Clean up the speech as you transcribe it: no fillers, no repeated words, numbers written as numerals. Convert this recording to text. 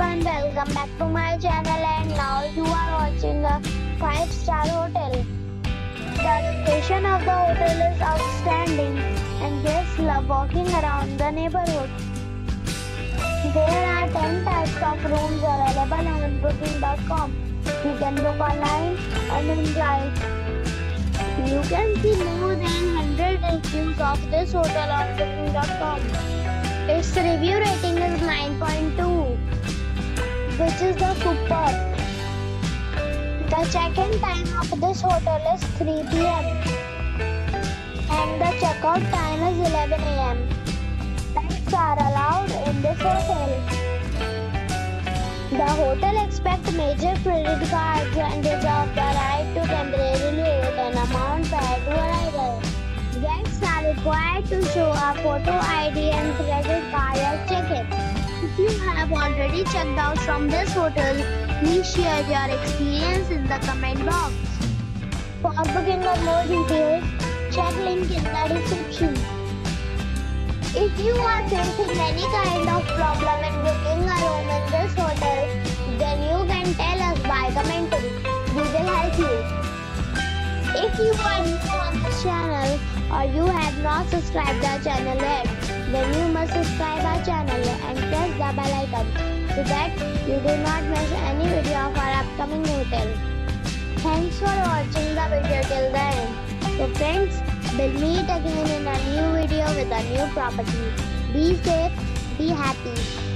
everyone, welcome back to my channel, and now you are watching a 5-star hotel. The location of the hotel is outstanding and guests love walking around the neighborhood. There are 10 types of rooms available on booking.com. You can book online and enjoy it. You can see more than 100 reviews of this hotel on booking.com. Its review rating is 9.2, which is the superb. The check-in time of this hotel is 3 p.m. and the check-out time is 11 a.m. Pets are allowed in this hotel. The hotel accepts major credit cards and reserves the right to temporarily hold an amount prior to arrival. Guests are required to show a photo ID and credit card at check-in. If you have already checked out from this hotel, please share your experience in the comment box. For booking or more details, check link in the description. If you are facing any kind of problem in booking a room in this hotel, then you can tell us by commenting. We will help you. If you are new on this channel or you have not subscribed our channel yet, then you must subscribe our channel and press the bell icon so that you do not miss any video of our upcoming hotel. Thanks for watching the video till the end. So friends, we'll meet again in a new video with a new property. Be safe, be happy.